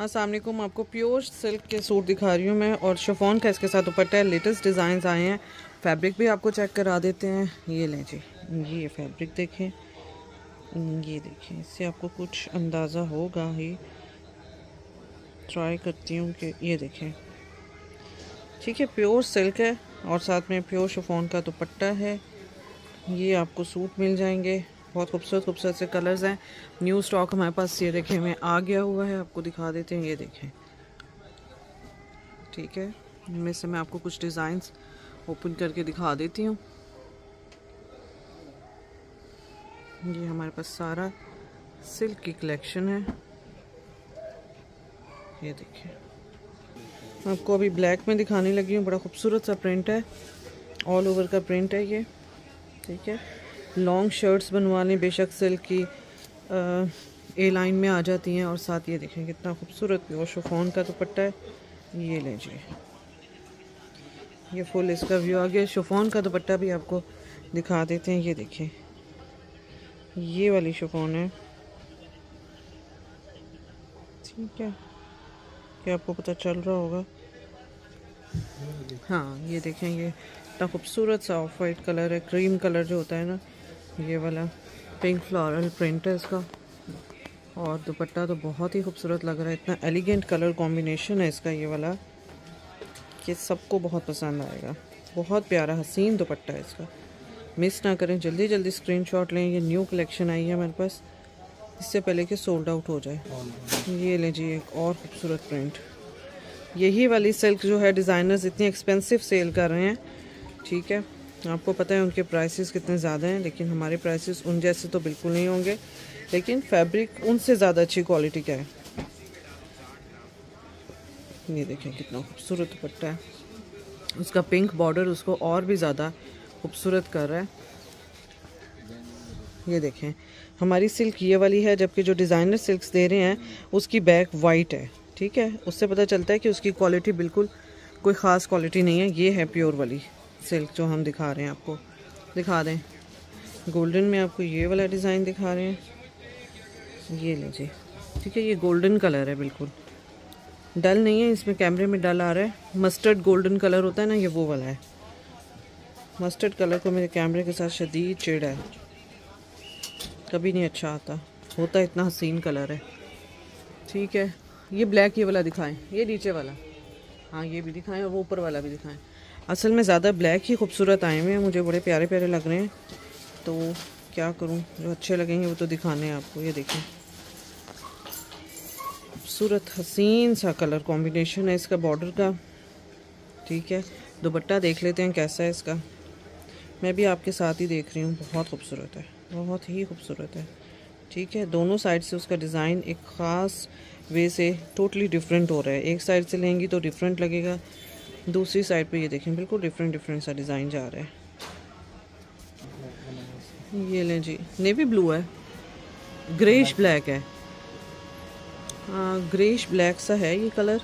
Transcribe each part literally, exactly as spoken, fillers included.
अस्सलाम वालेकुम। आपको प्योर सिल्क के सूट दिखा रही हूँ मैं, और शिफॉन का इसके साथ दुपट्टा है। लेटेस्ट डिज़ाइन आए हैं। फैब्रिक भी आपको चेक करा देते हैं। ये लें जी, ये फैब्रिक देखें, ये देखें, इससे आपको कुछ अंदाज़ा होगा ही। ट्राई करती हूँ कि ये देखें, ठीक है, प्योर सिल्क है और साथ में प्योर शिफॉन का दुपट्टा है। ये आपको सूट मिल जाएंगे। बहुत खूबसूरत खूबसूरत से कलर्स हैं। न्यू स्टॉक हमारे पास ये देखें में आ गया हुआ है। आपको दिखा देते हैं, ये देखें, ठीक है। इनमें से मैं आपको कुछ डिज़ाइंस ओपन करके दिखा देती हूँ। ये हमारे पास सारा सिल्क की कलेक्शन है। ये देखिए, मैं आपको अभी ब्लैक में दिखाने लगी हूँ। बड़ा खूबसूरत सा प्रिंट है, ऑल ओवर का प्रिंट है ये, ठीक है। लॉन्ग शर्ट्स बनवा लें, बेशक सिल्क की ए लाइन में आ जाती हैं। और साथ ये देखें कितना खूबसूरत प्योर शिफॉन का दुपट्टा है। ये लें जी, ये फुल इसका व्यू आ गया। शिफॉन का दुपट्टा भी आपको दिखा देते हैं। ये देखें, ये वाली शिफॉन है, ठीक है, क्या आपको पता चल रहा होगा। हाँ, ये देखें, ये इतना खूबसूरत सा ऑफ वाइट कलर है। क्रीम कलर जो होता है ना, ये वाला पिंक फ्लोरल प्रिंट है इसका। और दुपट्टा तो बहुत ही खूबसूरत लग रहा है। इतना एलिगेंट कलर कॉम्बिनेशन है इसका ये वाला कि सबको बहुत पसंद आएगा। बहुत प्यारा हसीन दुपट्टा है इसका। मिस ना करें, जल्दी जल्दी स्क्रीनशॉट लें। ये न्यू कलेक्शन आई है हमारे पास, इससे पहले कि सोल्ड आउट हो जाए। ये लें जी, एक और खूबसूरत प्रिंट। यही वाली सिल्क जो है डिज़ाइनर्स इतनी एक्सपेंसिव सेल कर रहे हैं, ठीक है। आपको पता है उनके प्राइसेस कितने ज़्यादा हैं, लेकिन हमारे प्राइसेस उन जैसे तो बिल्कुल नहीं होंगे, लेकिन फैब्रिक उनसे ज़्यादा अच्छी क्वालिटी का है। ये देखें कितना खूबसूरत दुपट्टा है। उसका पिंक बॉर्डर उसको और भी ज़्यादा खूबसूरत कर रहा है। ये देखें, हमारी सिल्क ये वाली है, जबकि जो डिज़ाइनर सिल्क्स दे रहे हैं उसकी बैक वाइट है, ठीक है। उससे पता चलता है कि उसकी क्वालिटी बिल्कुल कोई ख़ास क्वालिटी नहीं है। ये है प्योर वाली सिल्क जो हम दिखा रहे हैं आपको। दिखा दें, गोल्डन में आपको ये वाला डिज़ाइन दिखा रहे हैं। ये लीजिए, ठीक है, ये गोल्डन कलर है, बिल्कुल डल नहीं है। इसमें कैमरे में डल आ रहा है। मस्टर्ड गोल्डन कलर होता है ना, ये वो वाला है। मस्टर्ड कलर को मेरे कैमरे के साथ शदीद चिढ़ है, कभी नहीं अच्छा आता होता, इतना हसीन कलर है, ठीक है। ये ब्लैक ये वाला दिखाएं, ये नीचे वाला, हाँ ये भी दिखाएं, और वो ऊपर वाला भी दिखाएं। असल में ज़्यादा ब्लैक ही खूबसूरत आए हुए हैं, मुझे बड़े प्यारे प्यारे लग रहे हैं, तो क्या करूं, जो अच्छे लगेंगे वो तो दिखाने हैं आपको। ये देखें, खूबसूरत हसीन सा कलर कॉम्बिनेशन है इसका बॉर्डर का, ठीक है। दुपट्टा देख लेते हैं कैसा है इसका। मैं भी आपके साथ ही देख रही हूँ। बहुत खूबसूरत है, बहुत ही खूबसूरत है, ठीक है। दोनों साइड से उसका डिज़ाइन एक ख़ास वे से टोटली डिफरेंट हो रहा है। एक साइड से लेंगी तो डिफरेंट लगेगा, दूसरी साइड पे ये देखें बिल्कुल डिफरेंट डिफरेंट सा डिज़ाइन जा रहा है। ये लें जी, नेवी ब्लू है, ग्रेइश ब्लैक है, हाँ ग्रेइश ब्लैक सा है ये कलर।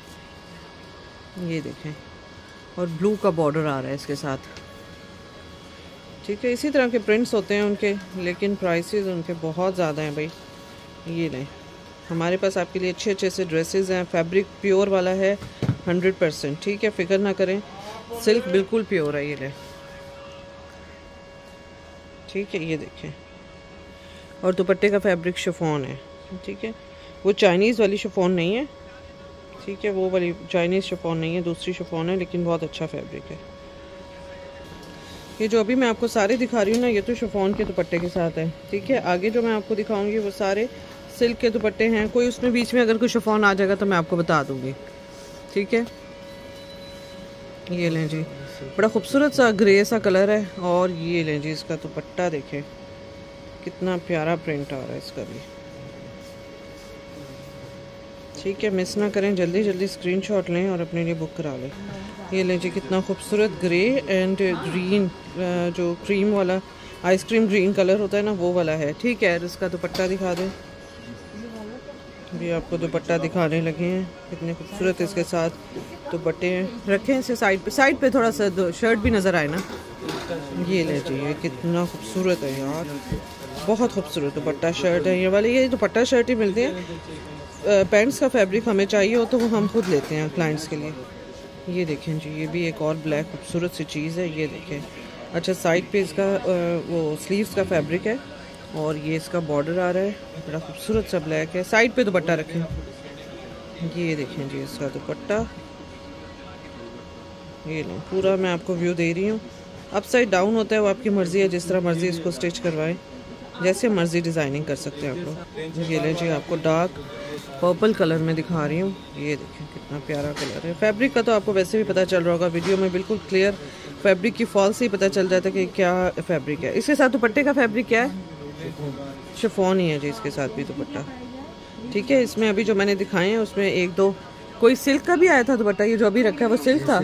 ये देखें, और ब्लू का बॉर्डर आ रहा है इसके साथ, ठीक है। इसी तरह के प्रिंट्स होते हैं उनके, लेकिन प्राइसेस उनके बहुत ज़्यादा हैं भाई। ये लें, हमारे पास आपके लिए अच्छे अच्छे से ड्रेसेस हैं। फैब्रिक प्योर वाला है हंड्रेड परसेंट, ठीक है, फिक्र ना करें, सिल्क बिल्कुल प्योर है। ये ले, ठीक है, ये देखें, और दुपट्टे का फैब्रिक शिफॉन है, ठीक है। वो चाइनीज़ वाली शिफॉन नहीं है, ठीक है, वो वाली चाइनीज़ शिफॉन नहीं है, दूसरी शिफॉन है, लेकिन बहुत अच्छा फैब्रिक है। ये जो अभी मैं आपको सारे दिखा रही हूँ ना, ये तो शिफॉन के दुपट्टे के साथ है, ठीक है। आगे जो मैं आपको दिखाऊंगी वो सारे सिल्क के दुपट्टे हैं। कोई उसमें बीच में अगर कोई शिफॉन आ जाएगा तो मैं आपको बता दूंगी, ठीक है। ये लें जी, बड़ा खूबसूरत सा ग्रे सा कलर है। और ये लें जी, इसका दुपट्टा देखें कितना प्यारा प्रिंट आ रहा है इसका भी, ठीक है। मिस ना करें, जल्दी जल्दी स्क्रीनशॉट लें और अपने लिए बुक करा लें। ये लें जी, कितना खूबसूरत ग्रे एंड ग्रीन, जो क्रीम वाला आइसक्रीम ग्रीन कलर होता है ना, वो वाला है, ठीक है। इसका दुपट्टा दिखा दें, भी आपको दुपट्टा दिखाने लगे हैं। कितने खूबसूरत इसके साथ दुपट्टे हैं। रखें इसे साइड पे, साइड पे थोड़ा सा शर्ट भी नज़र आए ना। ये ले जी, ये कितना खूबसूरत है यार, बहुत खूबसूरत दुपट्टा शर्ट है ये वाली। ये दुपट्टा शर्ट ही मिलते हैं पैंट्स का फैब्रिक हमें चाहिए हो तो वो हम खुद लेते हैं क्लाइंट्स के लिए। ये देखें जी, ये भी एक और ब्लैक खूबसूरत सी चीज़ है, ये देखें। अच्छा, साइड पे इसका वो स्लीव्स का फैब्रिक है और ये इसका बॉर्डर आ रहा है, बड़ा खूबसूरत सा ब्लैक है। साइड पे दुपट्टा रखें, ये देखें जी इसका दुपट्टा, ये लो पूरा मैं आपको व्यू दे रही हूँ। अपसाइड डाउन होता है, वो आपकी मर्ज़ी है, जिस तरह मर्ज़ी इसको स्टिच करवाएं, जैसे मर्ज़ी डिज़ाइनिंग कर सकते हैं आप लोग। ये ले जी, आपको डार्क पर्पल कलर में दिखा रही हूँ, ये देखें कितना प्यारा कलर है। फैब्रिक का तो आपको वैसे भी पता चल रहा होगा, वीडियो में बिल्कुल क्लियर फैब्रिक की फॉल से ही पता चल जाता है कि क्या फैब्रिक है। इसके साथ दुपट्टे का फैब्रिक क्या है? शिफॉन ही है जी इसके साथ भी दुपट्टा, ठीक है। इसमें अभी जो मैंने दिखाए हैं उसमें एक दो कोई सिल्क का भी आया था दुपट्टा, ये जो अभी रखा है वो सिल्क था।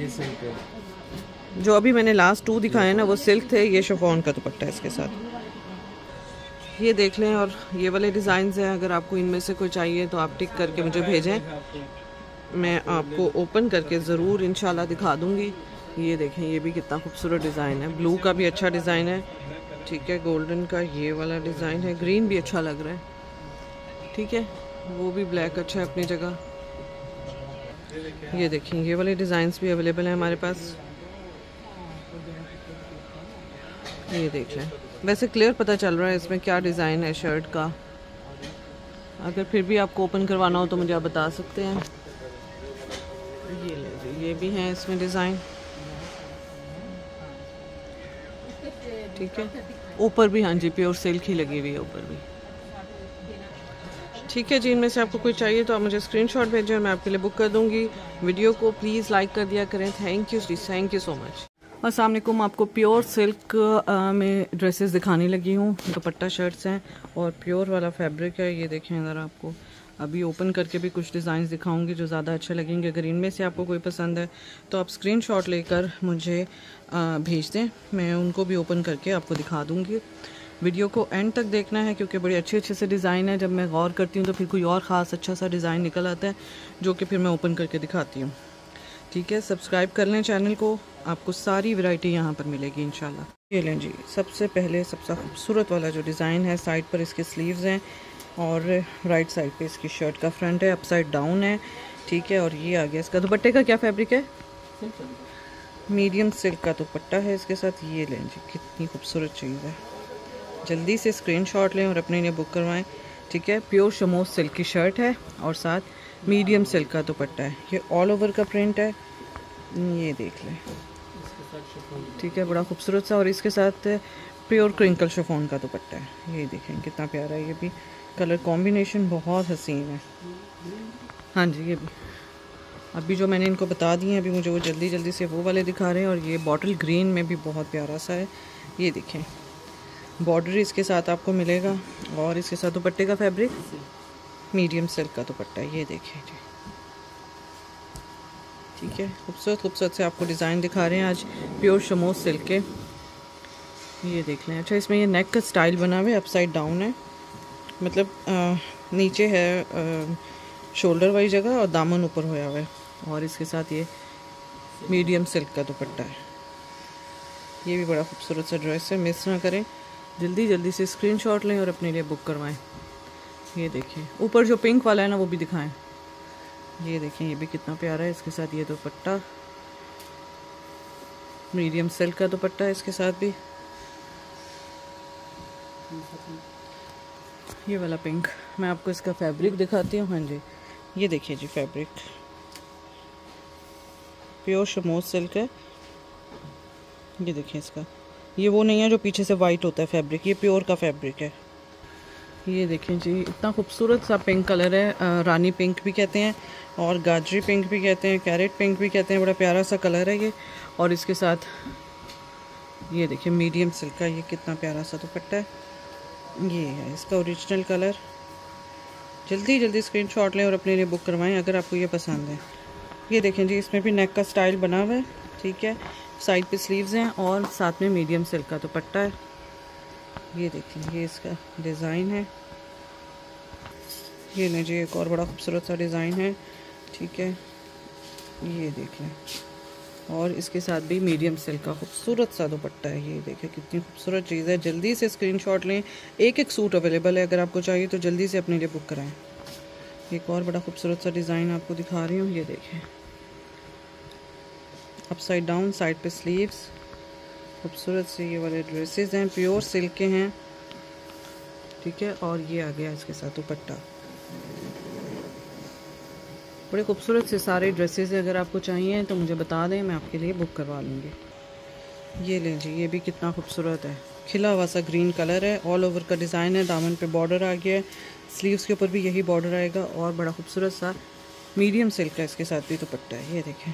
जो अभी मैंने लास्ट टू दिखाए ना वो सिल्क थे, ये शिफॉन का दुपट्टा है इसके साथ, ये देख लें। और ये वाले डिज़ाइंस हैं, अगर आपको इनमें से कोई चाहिए तो आप टिक करके मुझे भेजें, मैं आपको ओपन करके ज़रूर इंशाल्लाह दिखा दूँगी। ये देखें, ये भी कितना खूबसूरत डिज़ाइन है, ब्लू का भी अच्छा डिज़ाइन है, ठीक है। गोल्डन का ये वाला डिज़ाइन है, ग्रीन भी अच्छा लग रहा है, ठीक है। वो भी ब्लैक अच्छा है अपनी जगह। ये देखिए, ये वाले डिज़ाइंस भी अवेलेबल हैं हमारे पास, ये देख लें। वैसे क्लियर पता चल रहा है इसमें क्या डिज़ाइन है शर्ट का। अगर फिर भी आपको ओपन करवाना हो तो मुझे आप बता सकते हैं। ये ले, ये भी हैं इसमें डिज़ाइन, ठीक है। ऊपर भी हाँ जी प्योर सिल्क ही लगी हुई है ऊपर भी, ठीक है जी। इनमें से आपको कोई चाहिए तो आप मुझे स्क्रीनशॉट भेजें, मैं आपके लिए बुक कर दूंगी। वीडियो को प्लीज़ लाइक कर दिया करें। Thank you, thank you so much. अस्सलाम वालेकुम, आपको प्योर सिल्क में ड्रेसेस दिखाने लगी हूँ। दुपट्टा शर्ट्स हैं और प्योर वाला फैब्रिक है, ये देखें। ज़रा आपको अभी ओपन करके भी कुछ डिज़ाइन दिखाऊंगी जो ज़्यादा अच्छे लगेंगे। अगर इनमें से आपको कोई पसंद है तो आप स्क्रीनशॉट लेकर मुझे भेज दें, मैं उनको भी ओपन करके आपको दिखा दूँगी। वीडियो को एंड तक देखना है क्योंकि बड़े अच्छे अच्छे से डिज़ाइन है। जब मैं गौर करती हूँ तो फिर कोई और ख़ास अच्छा सा डिज़ाइन निकल आता है जो कि फिर मैं ओपन करके दिखाती हूँ, ठीक है। सब्सक्राइब कर लें चैनल को, आपको सारी वैरायटी यहाँ पर मिलेगी इंशाल्लाह। ये लें जी, सबसे पहले सबसे खूबसूरत वाला जो डिज़ाइन है, साइड पर इसके स्लीव्स हैं और राइट साइड पे इसकी शर्ट का फ्रंट है, अपसाइड डाउन है, ठीक है। और ये आ गया इसका दुपट्टे का क्या फैब्रिक है? मीडियम सिल्क का दुपट्टा है इसके साथ। ये लें जी, कितनी खूबसूरत चीज़ है। जल्दी से स्क्रीनशॉट लें और अपने लिए बुक करवाएं, ठीक है। प्योर शमोज सिल्क की शर्ट है और साथ मीडियम सिल्क का दुपट्टा है। ये ऑल ओवर का प्रिंट है, ये देख लें, ठीक है, बड़ा खूबसूरत सा। और इसके साथ प्योर क्रिंकल शिफॉन का दुपट्टा है, ये देखें कितना प्यारा है। ये भी कलर कॉम्बिनेशन बहुत हसीन है, हाँ जी। ये भी अभी जो मैंने इनको बता दिए हैं, अभी मुझे वो जल्दी जल्दी से वो वाले दिखा रहे हैं। और ये बॉटल ग्रीन में भी बहुत प्यारा सा है, ये देखें। बॉर्डर इसके साथ आपको मिलेगा और इसके साथ दुपट्टे का फैब्रिक मीडियम सिल्क का दुपट्टा, ये देखें जी, ठीक है। खूबसूरत खूबसूरत से आपको डिज़ाइन दिखा रहे हैं आज प्योर शमोज सिल्क के, ये देख लें। अच्छा, इसमें ये नेक का स्टाइल बना हुआ है, अपसाइड डाउन है, मतलब आ, नीचे है आ, शोल्डर वाली जगह और दामन ऊपर होया हुआ है। और इसके साथ ये मीडियम सिल्क का दुपट्टा है। ये भी बड़ा खूबसूरत सा ड्रेस है, मिस ना करें, जल्दी जल्दी से स्क्रीनशॉट लें और अपने लिए बुक करवाएं। ये देखिए, ऊपर जो पिंक वाला है ना वो भी दिखाएं, ये देखें, ये भी कितना प्यारा है। इसके साथ ये दुपट्टा मीडियम सिल्क का दुपट्टा है इसके साथ भी। ये वाला पिंक, मैं आपको इसका फैब्रिक दिखाती हूँ, हाँ जी। ये देखिए जी, फैब्रिक प्योर शमोज सिल्क है, ये देखिए इसका। ये वो नहीं है जो पीछे से वाइट होता है फैब्रिक, ये प्योर का फैब्रिक है। ये देखें जी, इतना खूबसूरत सा पिंक कलर है, रानी पिंक भी कहते हैं और गाजरी पिंक भी कहते हैं, कैरेट पिंक भी कहते हैं, बड़ा प्यारा सा कलर है ये। और इसके साथ ये देखिए मीडियम सिल्क का, ये कितना प्यारा सा दुपट्टा है, ये है इसका ओरिजिनल कलर। जल्दी जल्दी स्क्रीनशॉट लें और अपने लिए बुक करवाएं अगर आपको ये पसंद है। ये देखें जी, इसमें भी नेक का स्टाइल बना हुआ है, ठीक है। साइड पे स्लीव्स हैं और साथ में मीडियम सिल्क का दुपट्टा है। ये देखिए, ये इसका डिज़ाइन है, ये नहीं जी, एक और बड़ा खूबसूरत सा डिज़ाइन है, ठीक है, ये देख लें। और इसके साथ भी मीडियम सिल्क का खूबसूरत सा दुपट्टा है, ये देखिए कितनी खूबसूरत चीज़ है। जल्दी से स्क्रीनशॉट लें, एक एक सूट अवेलेबल है, अगर आपको चाहिए तो जल्दी से अपने लिए बुक कराएं। एक और बड़ा खूबसूरत सा डिज़ाइन आपको दिखा रही हूँ, ये देखें, अपसाइड डाउन, साइड पे स्लीव्स, खूबसूरत से ये वाले ड्रेसेस हैं, प्योर सिल्क के हैं, ठीक है। और ये आ गया इसके साथ दुपट्टा, बड़े खूबसूरत से सारे ड्रेसेस। अगर आपको चाहिए तो मुझे बता दें, मैं आपके लिए बुक करवा लूँगी। ये लें जी, ये भी कितना खूबसूरत है, खिला हुआ सा ग्रीन कलर है, ऑल ओवर का डिज़ाइन है, दामन पे बॉर्डर आ गया है, स्लीव्स के ऊपर भी यही बॉर्डर आएगा, और बड़ा खूबसूरत सा मीडियम सिल्क का इसके साथ भी दुपट्टा है, ये देखें,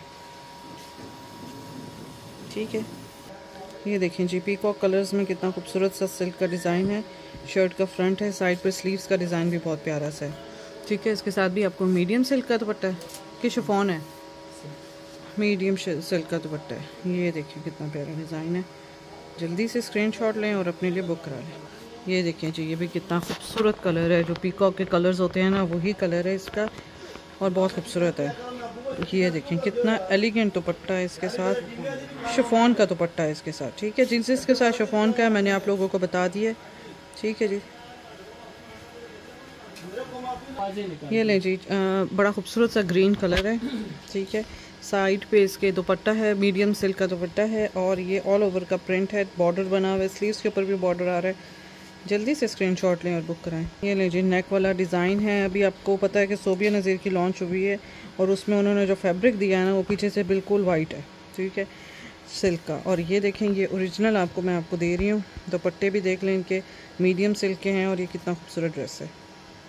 ठीक है। ये देखें जी, पीकॉक कलर्स में कितना खूबसूरत सा सिल्क का डिज़ाइन है, शर्ट का फ्रंट है, साइड पर स्लीव्स का डिज़ाइन भी बहुत प्यारा सा है, ठीक है। इसके साथ भी आपको मीडियम सिल्क का दुपट्टा है कि शिफॉन है, मीडियम सिल्क का दुपट्टा है। ये देखिए कितना प्यारा डिज़ाइन है, जल्दी से स्क्रीनशॉट लें और अपने लिए बुक करा लें। ये देखें जी, ये भी कितना खूबसूरत कलर है, जो पीकॉक के कलर्स होते हैं ना, वही कलर है इसका, और बहुत खूबसूरत है। ये देखें कितना एलिगेंट दुपट्टा है इसके साथ, शिफॉन का दुपट्टा है इसके साथ, ठीक है। जिनसे इसके साथ शिफॉन का है मैंने आप लोगों को बता दिया, ठीक है जी। ये लें जी, आ, बड़ा खूबसूरत सा ग्रीन कलर है, ठीक है। साइड पे इसके दुपट्टा है, मीडियम सिल्क का दुपट्टा है, और ये ऑल ओवर का प्रिंट है, बॉर्डर बना हुआ है, स्लीव्स के ऊपर भी बॉर्डर आ रहा है। जल्दी से स्क्रीनशॉट लें और बुक कराएं। ये लें जी, नेक वाला डिज़ाइन है। अभी आपको पता है कि सोबिया नज़ीर की लॉन्च हुई है, और उसमें उन्होंने जो फैब्रिक दिया है ना, वो पीछे से बिल्कुल वाइट है, ठीक है, सिल्क का। और ये देखें, ये ओरिजिनल आपको मैं आपको दे रही हूँ। दुपट्टे भी देख लें इनके, मीडियम सिल्क के हैं, और ये कितना खूबसूरत ड्रेस है।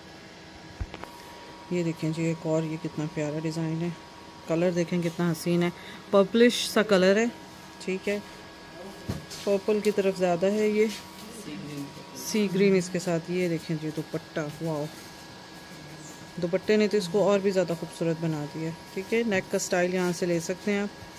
ये देखें जी, एक और ये कितना प्यारा डिज़ाइन है, कलर देखें कितना हसीन है, पर्पलिश सा कलर है, ठीक है, पर्पल की तरफ ज़्यादा है, ये सी ग्रीन इसके साथ। ये देखें जी दुपट्टा, वाह, दुपट्टे ने तो इसको और भी ज़्यादा खूबसूरत बना दिया, ठीक है। नेक का स्टाइल यहाँ से ले सकते हैं आप।